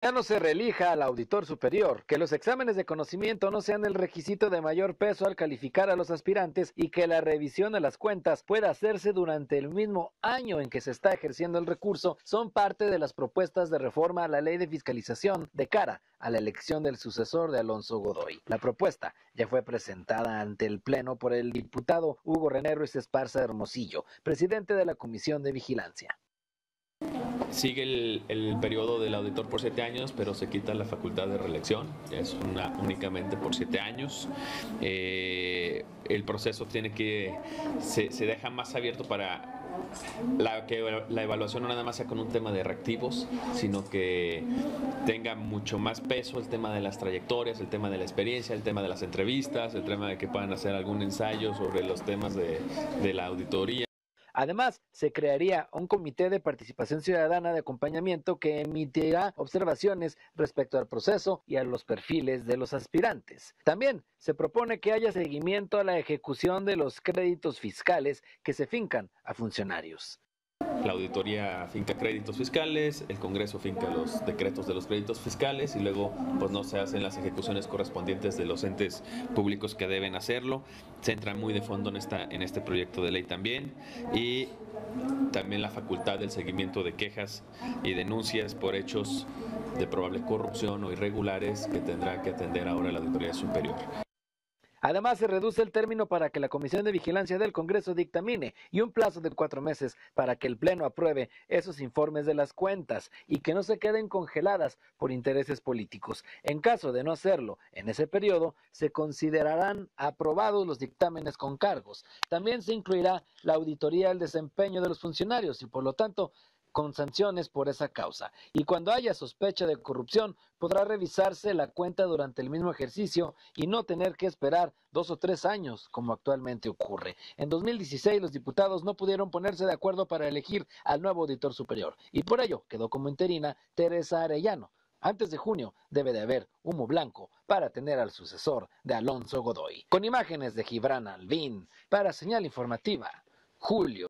Ya no se reelija al auditor superior, que los exámenes de conocimiento no sean el requisito de mayor peso al calificar a los aspirantes y que la revisión de las cuentas pueda hacerse durante el mismo año en que se está ejerciendo el recurso, son parte de las propuestas de reforma a la ley de fiscalización de cara a la elección del sucesor de Alonso Godoy. La propuesta ya fue presentada ante el Pleno por el diputado Hugo René Ruiz Esparza Hermosillo, presidente de la Comisión de Vigilancia. Sigue el periodo del auditor por 7 años, pero se quita la facultad de reelección, es únicamente por 7 años. El proceso se deja más abierto para que la evaluación no nada más sea con un tema de reactivos, sino que tenga mucho más peso el tema de las trayectorias, el tema de la experiencia, el tema de las entrevistas, el tema de que puedan hacer algún ensayo sobre los temas de la auditoría. Además, se crearía un comité de participación ciudadana de acompañamiento que emitirá observaciones respecto al proceso y a los perfiles de los aspirantes. También se propone que haya seguimiento a la ejecución de los créditos fiscales que se fincan a funcionarios. La auditoría finca créditos fiscales, el Congreso finca los decretos de los créditos fiscales y luego pues no se hacen las ejecuciones correspondientes de los entes públicos que deben hacerlo. Se entra muy de fondo en este proyecto de ley también, y también la facultad del seguimiento de quejas y denuncias por hechos de probable corrupción o irregulares que tendrá que atender ahora la Auditoría Superior. Además, se reduce el término para que la Comisión de Vigilancia del Congreso dictamine y un plazo de 4 meses para que el Pleno apruebe esos informes de las cuentas y que no se queden congeladas por intereses políticos. En caso de no hacerlo en ese periodo, se considerarán aprobados los dictámenes con cargos. También se incluirá la auditoría del desempeño de los funcionarios y, por lo tanto, con sanciones por esa causa. Y cuando haya sospecha de corrupción, podrá revisarse la cuenta durante el mismo ejercicio y no tener que esperar 2 o 3 años, como actualmente ocurre. En 2016, los diputados no pudieron ponerse de acuerdo para elegir al nuevo auditor superior, y por ello quedó como interina Teresa Arellano. Antes de junio debe de haber humo blanco para tener al sucesor de Alonso Godoy. Con imágenes de Gibran Albín, para Señal Informativa, Julio.